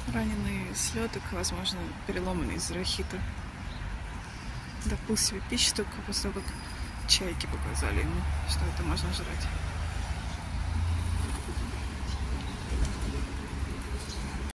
раненый слеток, возможно, переломанный из рахита. Допил себе пищу только после того, как чайки показали ему, что это можно жрать.